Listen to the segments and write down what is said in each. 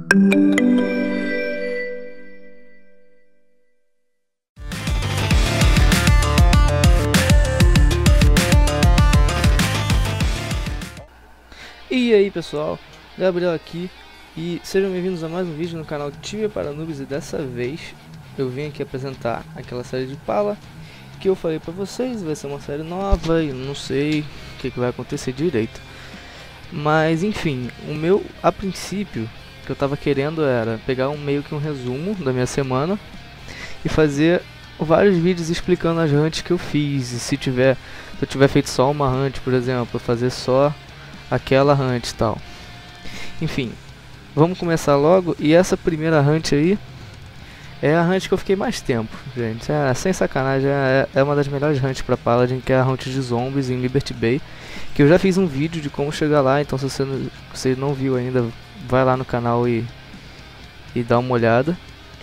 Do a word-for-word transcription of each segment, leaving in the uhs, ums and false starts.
E aí pessoal, Gabriel aqui e sejam bem-vindos a mais um vídeo no canal Tibia para Noobs. E dessa vez eu vim aqui apresentar aquela série de Pala que eu falei pra vocês. Vai ser uma série nova e não sei o que, que vai acontecer direito, mas enfim, o meu, a princípio, que eu tava querendo era pegar um meio que um resumo da minha semana e fazer vários vídeos explicando as hunts que eu fiz. E se tiver, se eu tiver feito só uma hunt, por exemplo, fazer só aquela hunt e tal. Enfim, vamos começar logo. E essa primeira hunt aí é a hunt que eu fiquei mais tempo, gente. É, sem sacanagem, é, é uma das melhores hunts pra Paladin, que é a hunt de zombies em Liberty Bay, que eu já fiz um vídeo de como chegar lá. Então se você não, você não viu ainda, vai lá no canal e, e dá uma olhada.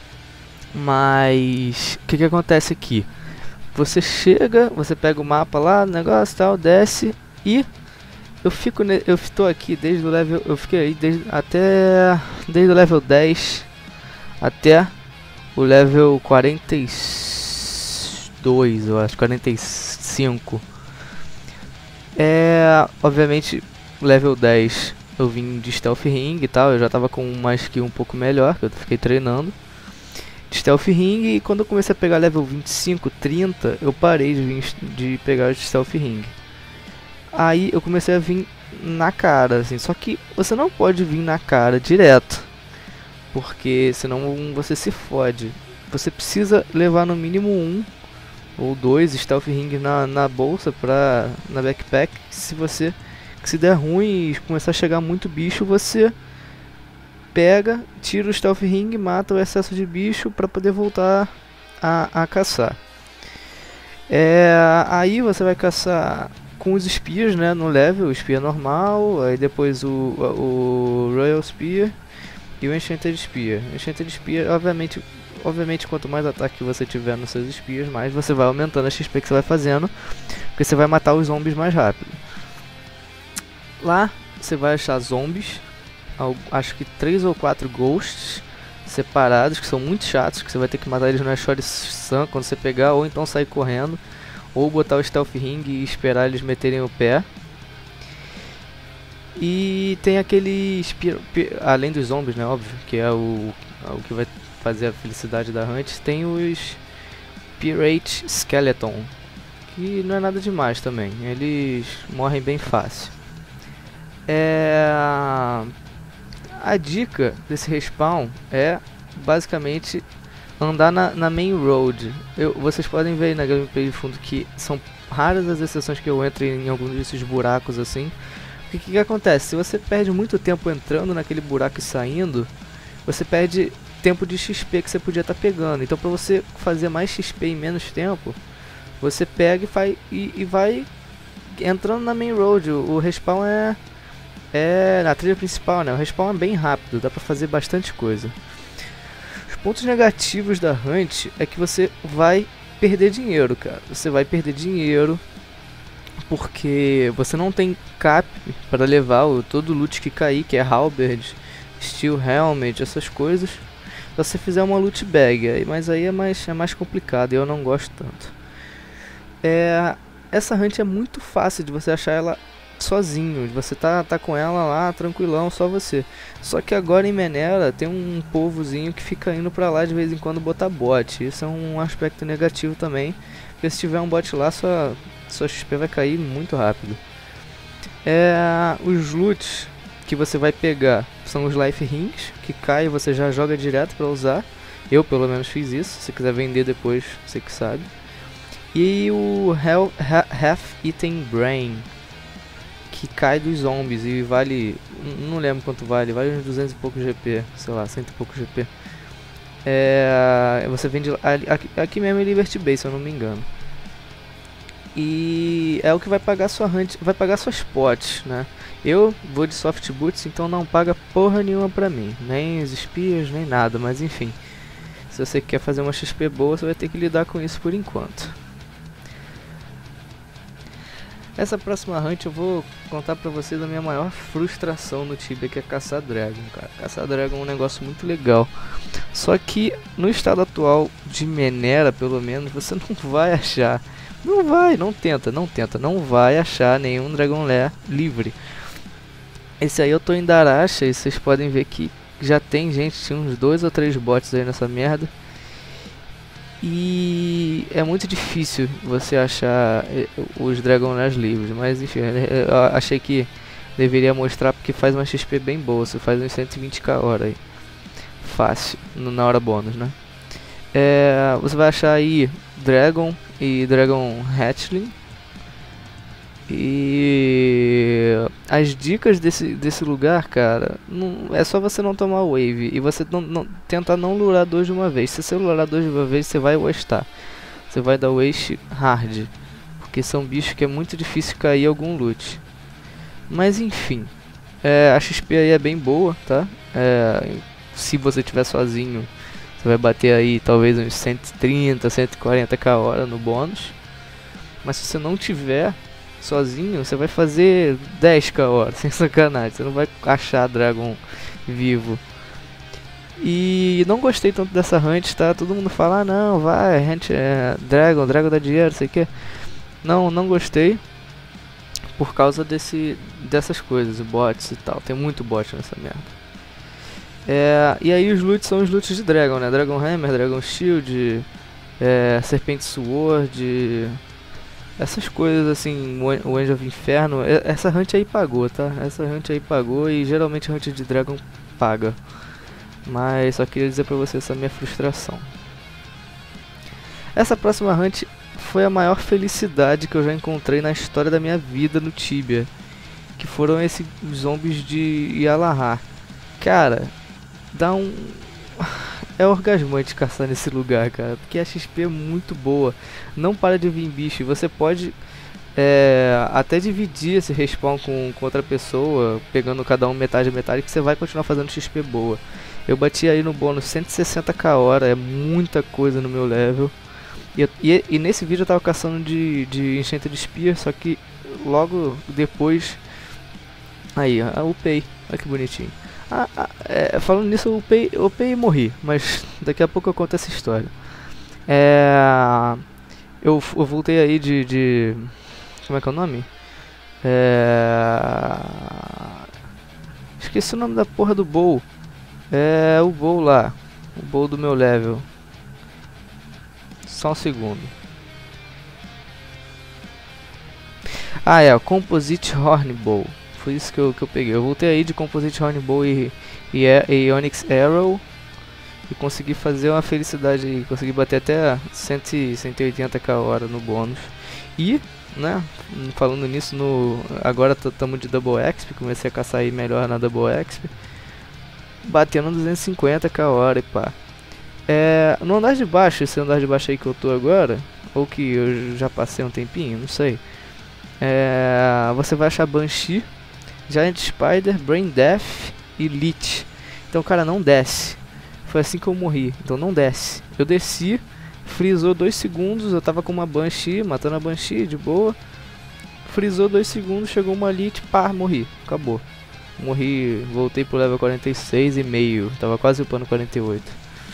Mas o que que acontece aqui? Você chega, você pega o mapa lá, negócio tal, desce e eu fico, ne eu estou aqui desde o level, eu fiquei aí desde até desde o level dez até o level quarenta e dois, eu acho, quarenta e cinco. É, obviamente, level dez eu vim de Stealth Ring e tal, eu já tava com uma skill um pouco melhor, que eu fiquei treinando de Stealth Ring. E quando eu comecei a pegar level vinte e cinco, trinta, eu parei de, vir, de pegar de Stealth Ring. Aí eu comecei a vir na cara, assim. Só que você não pode vir na cara direto, porque senão você se fode. Você precisa levar no mínimo um ou dois Stealth Ring na, na bolsa, pra, na backpack. Se você, que se der ruim e começar a chegar muito bicho, você pega, tira o Stealth Ring, mata o excesso de bicho para poder voltar a, a caçar. É, aí você vai caçar com os Spears, né, no level, o Spear normal, aí depois o, o Royal Spear e o Enchanted Spear. O Enchanted Spear, obviamente, obviamente quanto mais ataque você tiver nos seus Spears, mais você vai aumentando a X P que você vai fazendo, porque você vai matar os zombies mais rápido. Lá você vai achar zombies, acho que três ou quatro ghosts separados, que são muito chatos, que você vai ter que matar eles no Short Sun quando você pegar, ou então sair correndo, ou botar o Stealth Ring e esperar eles meterem o pé. E tem aquele, além dos zombies, né, óbvio, que é o, o que vai fazer a felicidade da hunt, tem os Pirate Skeleton, que não é nada demais também, eles morrem bem fácil. É... A dica desse respawn é basicamente andar na, na main road. Eu, vocês podem ver aí na gameplay de fundo que são raras as exceções que eu entro em algum desses buracos assim. O que, que acontece? Se você perde muito tempo entrando naquele buraco e saindo, você perde tempo de X P que você podia estar tá pegando. Então para você fazer mais X P em menos tempo, você pega e, faz, e, e vai entrando na main road. O, o respawn é... É na trilha principal, né? O respawn é bem rápido, dá pra fazer bastante coisa. Os pontos negativos da hunt é que você vai perder dinheiro, cara. Você vai perder dinheiro porque você não tem cap para levar o, todo o loot que cair, que é halberd, steel helmet, essas coisas. Se você fizer uma loot bag, mas aí é mais, é mais complicado e eu não gosto tanto. É, essa hunt é muito fácil de você achar ela sozinho, você tá, tá com ela lá tranquilão, só você. Só que agora em Menera tem um povozinho que fica indo pra lá de vez em quando botar bot. Isso é um aspecto negativo também, porque se tiver um bot lá, sua, sua X P vai cair muito rápido. É, os loots que você vai pegar são os life rings, que cai e você já joga direto pra usar. Eu pelo menos fiz isso, se quiser vender depois, você que sabe. E o Half-Eaten Brain, que cai dos zombies e vale, não lembro quanto vale, vale uns duzentos e pouco G P, sei lá, cento e pouco G P. É, você vende aqui, aqui mesmo em Liberty Bay, se eu não me engano. E é o que vai pagar sua hunt, vai pagar suas pots, né? Eu vou de soft boots, então não paga porra nenhuma pra mim, nem os spears, nem nada, mas enfim. Se você quer fazer uma X P boa, você vai ter que lidar com isso por enquanto. Essa próxima hunt eu vou contar pra vocês a minha maior frustração no Tibia, que é caçar Dragon, cara. Caçar Dragon é um negócio muito legal. Só que no estado atual de Menera, pelo menos, você não vai achar. Não vai, não tenta, não tenta, não vai achar nenhum Dragon Lair livre. Esse aí eu tô em Daracha e vocês podem ver que já tem gente, tinha uns dois ou três bots aí nessa merda. E é muito difícil você achar os Dragon Lairs livres, mas enfim, eu achei que deveria mostrar porque faz uma X P bem boa, você faz uns cento e vinte k hora aí. Fácil, na hora bônus, né? É, você vai achar aí Dragon e Dragon Hatchling. E as dicas desse, desse lugar, cara, não, é só você não tomar wave e você não, não, tentar não lurar dois de uma vez. Se você lurar dois de uma vez, você vai wastar. Você vai dar waste hard, porque são bichos que é muito difícil cair algum loot. Mas enfim, é, a X P aí é bem boa, tá? É, se você estiver sozinho, você vai bater aí talvez uns cento e trinta, cento e quarenta k hora no bônus. Mas se você não tiver sozinho, você vai fazer dez k hora, sem sacanagem. Você não vai achar Dragon vivo. E não gostei tanto dessa hunt, tá? Todo mundo fala, ah, não, vai, hunt é Dragon, Dragon dá dinheiro, sei que. Não, não gostei. Por causa desse, dessas coisas, bots e tal. Tem muito bot nessa merda. É, e aí os loots são os loots de Dragon, né? Dragon Hammer, Dragon Shield, é, Serpente Sword, essas coisas assim, o Angel of Inferno. Essa hunt aí pagou, tá? Essa hunt aí pagou e geralmente a hunt de Dragon paga. Mas só queria dizer pra você essa minha frustração. Essa próxima hunt foi a maior felicidade que eu já encontrei na história da minha vida no Tibia, que foram esses zombies de Yalahar. Cara, dá um... é orgasmante caçar nesse lugar, cara, porque a X P é muito boa. Não para de vir bicho. Você pode é, até dividir esse respawn com, com outra pessoa, pegando cada um metade a metade, que você vai continuar fazendo X P boa. Eu bati aí no bônus cento e sessenta k hora, é muita coisa no meu level. E, e, e nesse vídeo eu tava caçando de, de Enchanted Spear, só que logo depois... Aí, eu upei, olha que bonitinho. Ah, ah, é, falando nisso, eu upei, eu upei e morri, mas daqui a pouco eu conto essa história. É, eu, eu voltei aí de, de... Como é que é o nome? É, esqueci o nome da porra do bow. É o bow lá, o bow do meu level. Só um segundo. Ah, é, o Composite Horn Bow. Foi isso que eu, que eu peguei. Eu voltei aí de Composite Horn Bow e, e, e Onyx Arrow e consegui fazer uma felicidade aí. Consegui bater até cento e oitenta k hora no bônus. E, né, falando nisso, no, agora estamos de Double Exp. Comecei a caçar aí melhor na Double Exp, batendo duzentos e cinquenta k hora e pá. É, no andar de baixo, esse andar de baixo aí que eu tô agora, ou que eu já passei um tempinho, não sei. É, você vai achar Banshee, Giant Spider, Brain Death e Lich. Então, cara, não desce. Foi assim que eu morri, então não desce. Eu desci, frisou dois segundos, eu tava com uma Banshee, matando a Banshee de boa. Frisou dois segundos, chegou uma Lich, pá, morri, acabou. Morri, voltei pro level quarenta e seis e meio, tava quase upando quarenta e oito.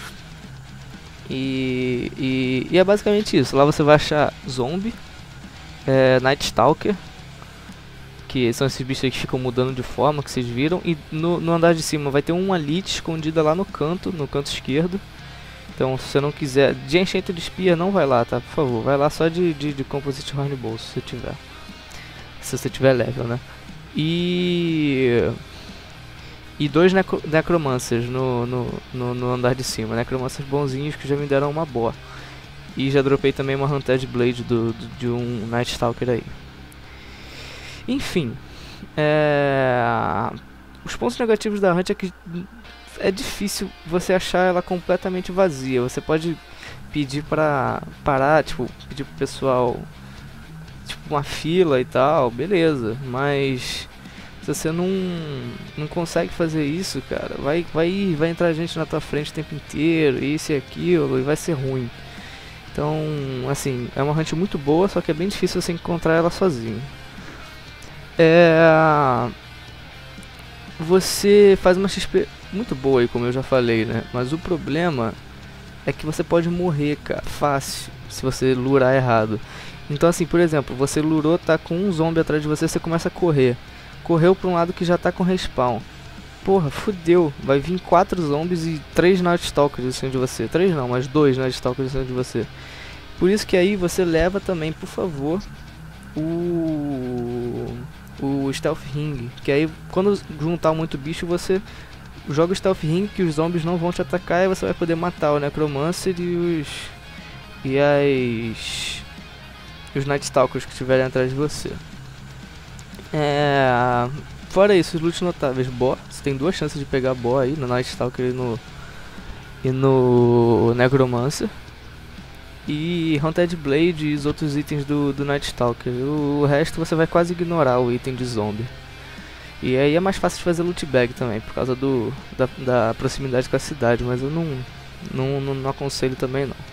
E, e, e é basicamente isso. Lá você vai achar Zombie, é, Night Stalker, que são esses bichos aí que ficam mudando de forma, que vocês viram. E no, no andar de cima vai ter uma Lich escondida lá no canto, no canto esquerdo. Então se você não quiser, de Enchanted Spear não vai lá, tá? Por favor, vai lá só de, de, de Composite Horn Bow, se você tiver. Se você tiver level, né? E... E dois necro Necromancers no, no, no, no andar de cima. Necromancers bonzinhos que já me deram uma boa. E já dropei também uma Hunted Blade do, do, de um Night Stalker aí. Enfim. É... Os pontos negativos da Hunt é que é difícil você achar ela completamente vazia. Você pode pedir pra parar, tipo, pedir pro pessoal, tipo, uma fila e tal, beleza. Mas... se você não, não consegue fazer isso, cara, vai, vai, vai entrar gente na tua frente o tempo inteiro, isso e aquilo, e vai ser ruim. Então, assim, é uma hunt muito boa, só que é bem difícil você encontrar ela sozinho. É... Você faz uma X P muito boa aí, como eu já falei, né? Mas o problema é que você pode morrer, cara, fácil, se você lurar errado. Então assim, por exemplo, você lurou, tá com um zombie atrás de você, você começa a correr. Correu pra um lado que já tá com respawn. Porra, fudeu. Vai vir quatro zombies e três Night Stalkers em cima de você. Três não, mas dois Night Stalkers em cima de você. Por isso que aí você leva também, por favor, o... o Stealth Ring. Que aí, quando juntar muito bicho, você joga o Stealth Ring, que os zombies não vão te atacar. E você vai poder matar o Necromancer e os... E as... os Night Stalkers que estiverem atrás de você. É... Fora isso, os loots notáveis. Bo, você tem duas chances de pegar Bo aí, no Night Stalker e no, e no Necromancer. E Haunted Blade e os outros itens do, do Night Stalker. O, o resto você vai quase ignorar o item de zombie. E aí é mais fácil de fazer loot bag também, por causa do, da, da proximidade com a cidade. Mas eu não, não, não, não aconselho também não.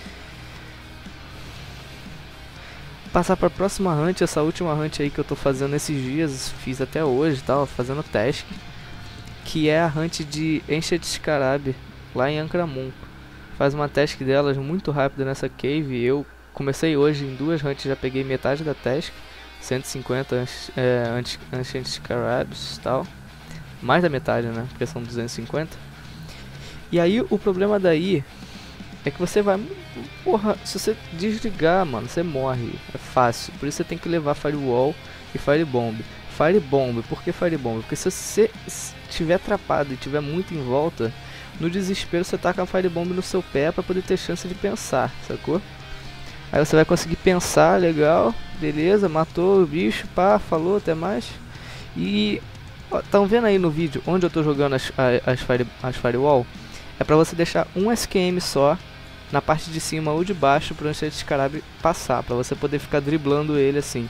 Passar para a próxima hunt, essa última hunt aí que eu tô fazendo esses dias, fiz até hoje, tava fazendo task, que é a hunt de Ancient Scarab, lá em Ankh-Ramun. Faz uma task delas muito rápida nessa cave. Eu comecei hoje em duas hunts, já peguei metade da task, cento e cinquenta é, Ancient Scarabs e tal, mais da metade, né, porque são duzentos e cinquenta. E aí o problema daí é que você vai... Porra, se você desligar, mano, você morre. É fácil. Por isso você tem que levar Firewall e Firebomb. Firebomb, por que Firebomb? Porque se você estiver atrapado e tiver muito em volta, no desespero você taca a Firebomb no seu pé pra poder ter chance de pensar, sacou? Aí você vai conseguir pensar, legal, beleza, matou o bicho, pá, falou, até mais. E... Estão vendo aí no vídeo onde eu tô jogando as, as, fire, as Firewall? É pra você deixar um S Q M só na parte de cima ou de baixo para o Ancient Scarab passar, para você poder ficar driblando ele assim.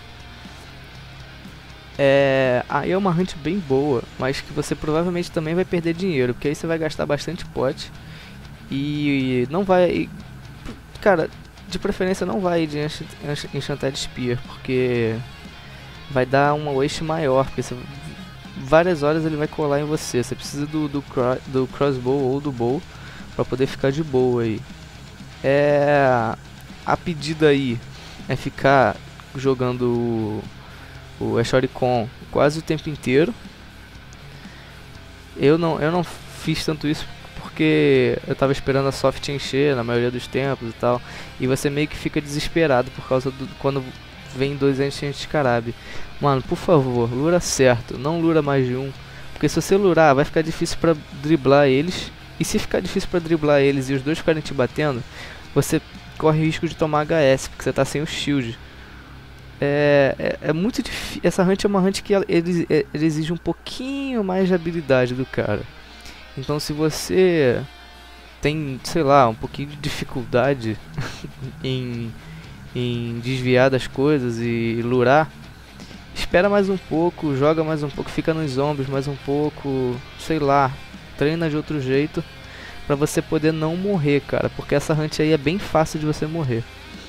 É, aí é uma hunt bem boa, mas que você provavelmente também vai perder dinheiro, porque aí você vai gastar bastante pote e não vai... Cara, de preferência não vai de Enchanted Spear, porque vai dar uma waste maior, porque você, várias horas ele vai colar em você. Você precisa do, do, cro do crossbow ou do bow para poder ficar de boa aí. É, a pedida aí é ficar jogando o, o Eshoricon quase o tempo inteiro. Eu não, eu não fiz tanto isso porque eu tava esperando a soft encher na maioria dos tempos e tal. E você meio que fica desesperado por causa do quando vem dois Ancient Scarab. Mano, por favor, lura certo, não lura mais de um. Porque se você lurar, vai ficar difícil pra driblar eles. E se ficar difícil pra driblar eles e os dois ficarem te batendo, você corre o risco de tomar H S, porque você tá sem o shield. É, é, é muito difícil. Essa hunt é uma hunt que ela, ele, ele exige um pouquinho mais de habilidade do cara. Então se você tem, sei lá, um pouquinho de dificuldade em, em desviar das coisas e lurar, espera mais um pouco, joga mais um pouco, fica nos zombies mais um pouco, sei lá, treina de outro jeito pra você poder não morrer, cara, porque essa hunt aí é bem fácil de você morrer.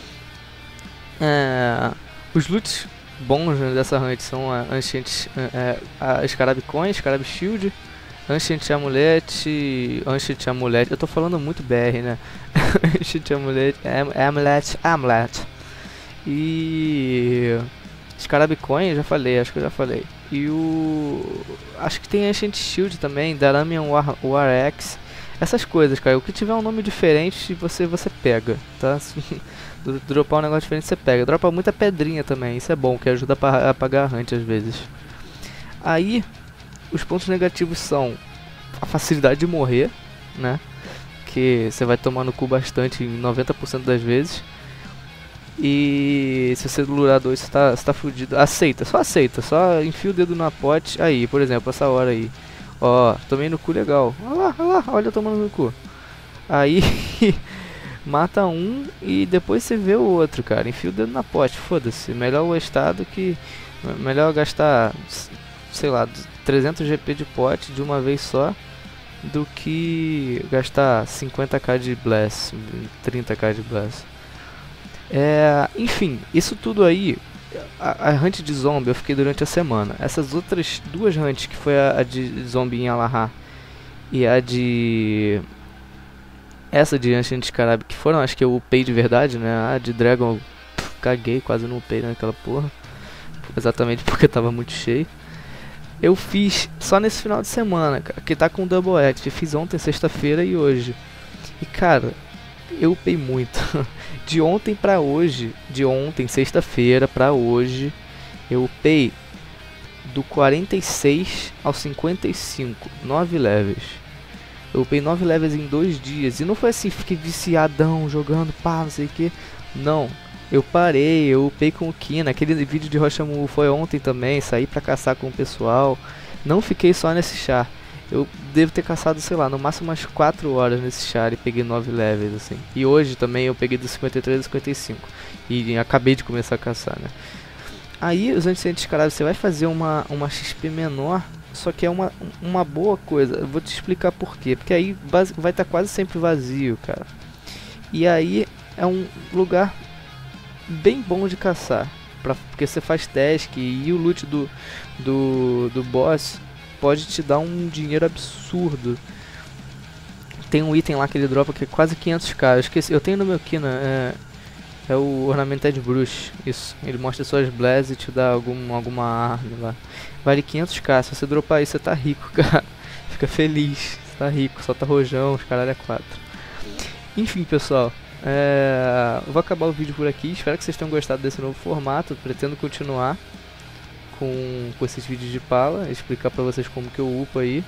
É, os loots bons, né, dessa hunt são a Ancient, é, a Scarab Coin, Scarab Shield, Ancient Amulet, Ancient Amulet, eu tô falando muito B R, né? Ancient Amulet, am, Amulet, Amulet e Scarab Coin, eu já falei, acho que eu já falei. E o... acho que tem Ancient Shield também, Daramian War, War Axe. Essas coisas, cara, o que tiver um nome diferente, você, você pega, tá? Dropar um negócio diferente, você pega. Dropa muita pedrinha também, isso é bom, que ajuda a apagar a hunt às vezes. Aí, os pontos negativos são a facilidade de morrer, né? Que você vai tomar no cu bastante em noventa por cento das vezes. E se você lurar dois, você tá, você tá fudido. Aceita, só aceita, só enfia o dedo na pote. Aí, por exemplo, essa hora aí. Ó, tomei no cu legal. Olha lá, olha lá, olha eu tomando no cu. Aí, mata um e depois você vê o outro, cara. Enfia o dedo na pote, foda-se. Melhor o estado que... Melhor gastar, sei lá, trezentos G P de pote de uma vez só do que gastar cinquenta k de bless, trinta k de bless. É, enfim, isso tudo aí a, a hunt de zombie eu fiquei durante a semana. Essas outras duas hunts, que foi a, a de zombie em Alahá e a de... essa de Ancient Scarab, que foram, acho que eu upei de verdade, né? A de Dragon, pff, caguei, quase não upei naquela porra. Exatamente porque tava muito cheio. Eu fiz só nesse final de semana, cara, que tá com Double Act. Eu fiz ontem, sexta-feira e hoje. E cara, eu upei muito. De ontem pra hoje, de ontem, sexta-feira, pra hoje, eu upei do quarenta e seis ao cinquenta e cinco, nove levels. Eu upei nove levels em dois dias. E não foi assim, fiquei viciadão, jogando, pá, não sei o que. Não, eu parei, eu upei com o Kina. Aquele vídeo de Roshamu foi ontem também, saí pra caçar com o pessoal. Não fiquei só nesse char. Eu devo ter caçado, sei lá, no máximo umas quatro horas nesse char e peguei nove levels, assim. E hoje também eu peguei do cinquenta e três ao cinquenta e cinco. E acabei de começar a caçar, né? Aí, os Ancient Scarab, você vai fazer uma, uma X P menor, só que é uma, uma boa coisa. Eu vou te explicar por quê. Porque aí base, vai estar tá quase sempre vazio, cara. E aí é um lugar bem bom de caçar. Pra, porque você faz task e o loot do, do, do boss pode te dar um dinheiro absurdo. Tem um item lá que ele dropa que é quase quinhentos k. Eu esqueci, eu tenho no meu Kina, é, é o Ornamented Brush. Isso, ele mostra suas blasts e te dá algum, alguma arma lá. Vale quinhentos k, se você dropar isso você tá rico, cara. Fica feliz, você tá rico, só tá rojão, os caralho é quatro. Enfim, pessoal, é, eu vou acabar o vídeo por aqui. Espero que vocês tenham gostado desse novo formato. Pretendo continuar com, com esses vídeos de pala, explicar pra vocês como que eu upo aí.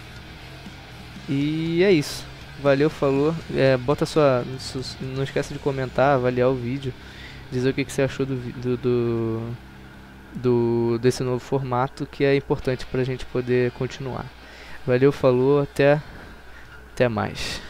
E é isso. Valeu, falou. É, bota sua, não esquece de comentar, avaliar o vídeo, dizer o que, que você achou do, do, do, do desse novo formato, que é importante pra gente poder continuar. Valeu, falou, até, até mais.